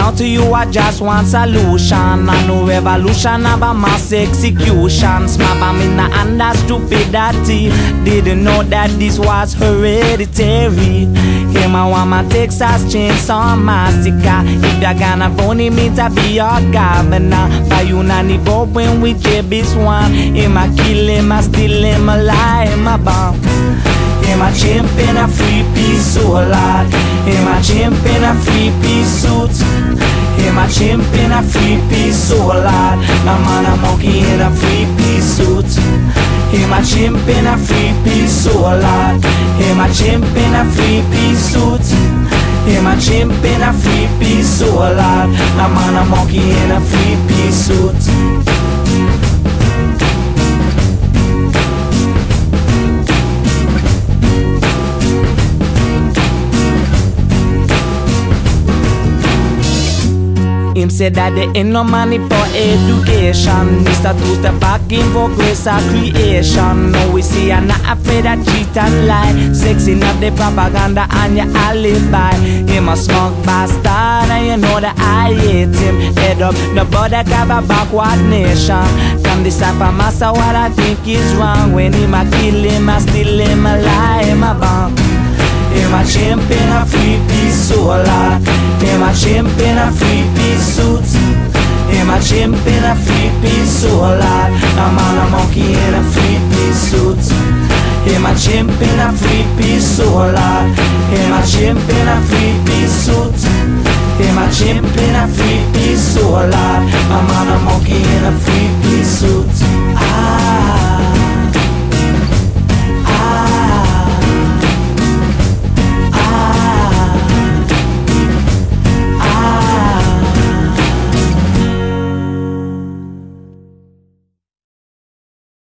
Now to you I just want solution, and no revolution about mass execution. Smap am in the under stupidity. Didn't know that this was hereditary. Him I want my Texas Chainsaw Massacre. If you're gonna vote me to be your governor, by you nanny vote when we JB's one. Him I kill him, I steal him, I lie, him I bomb. Him a chimp in a three-piece suit, lad. Him a chimp in a three-piece suit. Him a chimp in a three-piece suit, lad. A man a monkey in a three-piece suit. Him a chimp in a three-piece suit, lad. Him a chimp in a three-piece suit. Him a chimp in a three-piece suit, lad. A man a monkey in a three-piece suit. Him said that there ain't no money for education. Mr. Two-step back in for grace of creation. Now we see you're not afraid of cheat and lie. Sexing up the propaganda and your alibi. Him a smug bastard and you know that I hate him. Head up, nobody have a backward nation. Can decipher master what I think is wrong. When him a kill him, I steal him, I lie, him a bomb. Him a chimp in a three-piece suit, lad. Him a chimp in a three-piece suit. Him a chimp in a three-piece suit, lad. A man a monkey in a three-piece suit. Him a chimp in a three-piece suit, lad. Him a chimp in a three-piece suit. Him a chimp in a three-piece suit, lad. A man a monkey in a three-piece suit.